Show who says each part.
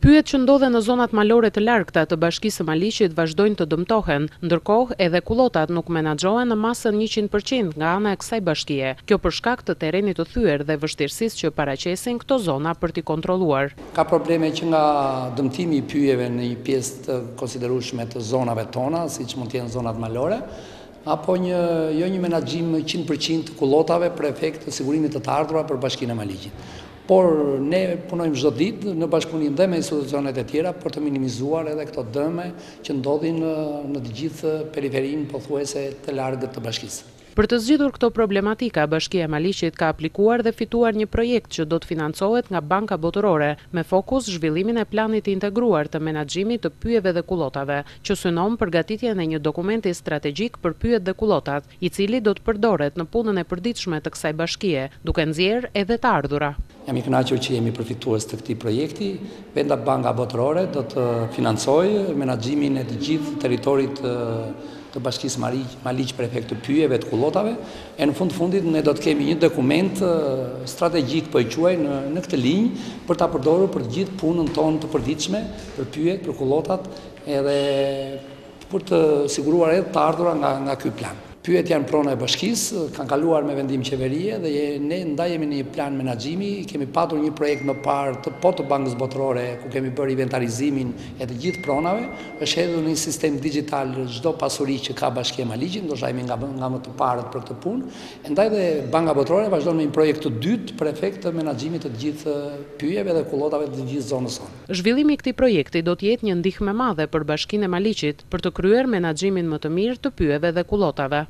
Speaker 1: Pyjet që ndodhen në zonat malore të largta të Bashkisë së Maliqit vazhdojnë të dëmtohen, ndërkohë edhe kullotat nuk menaxhohen në masën 100% nga ana e kësaj bashkie. Kjo për shkak të terrenit të thyer dhe vështirësisë që paraqesin këto zona për t'i kontrolluar.
Speaker 2: Ka probleme që nga dëmtimi i pyjeve në një pjesë të konsiderueshme të zonave tona, siç mund të jenë zonat malore, apo një menaxhim 100% të kullotave për efekt të sigurimit të ardhurave për Bashkinë e Maliqit. Por ne punojmë çdo ditë në bashkëpunim dhe me institucionet e tjera për të minimizuar edhe këto dëme që ndodhin në të gjithë periferinë pothuajse të largët të bashkisë.
Speaker 1: Për të zgjidhur këto problematika, Bashkia e Maliqit ka aplikuar dhe fituar një projekt që do të financohet nga Banka Botërore, me fokus zhvillimin e planit integruar të menaxhimit të pyjeve dhe kullotave, që synon përgatitjen e një dokumenti strategjik për pyjet dhe kullotat, i cili do të përdoret në punën e përditshme të kësaj bashkie, duke nxjerrë edhe të ardhura.
Speaker 2: Jam i kënaqur që jemi përfitues të këtij projekti. Venda Banka Botërore do të financojë menaxhimin e të gjithë territorit të Bashkisë Maliq për efekt të pyjeve të kullotave, e në fundit ne do të kemi një dokument strategjik, po e quaj, në këtë linjë për ta përdorur për të gjithë punën tonë të përditshme për pyjet, për kullotat, edhe për të siguruar edhe të ardhura nga ky plan. Pyjet janë prona e bashkisë, kanë kaluar me vendim qeverie dhe ne ndaj jemi në një plan menaxhimi, kemi patur një projekt më parë të Bankës Botërore ku kemi bërë inventarizimin e të gjithë pronave, është hedhur në një sistem digjital çdo pasuri që ka Bashkia e Maliqit, ndoshta jemi nga më të parët për këtë punë. Ndaj dhe Banka Botërore vazhdon me një projekt të dytë për efekt të menaxhimit të gjithë pyjeve dhe kullotave të gjithë zonës sonë.
Speaker 1: Zhvillimi i këtij projekti do të jetë një ndihmë e madhe për Bashkinë e Maliqit për të kryer menaxhimin më të mirë të pyjeve dhe kullotave.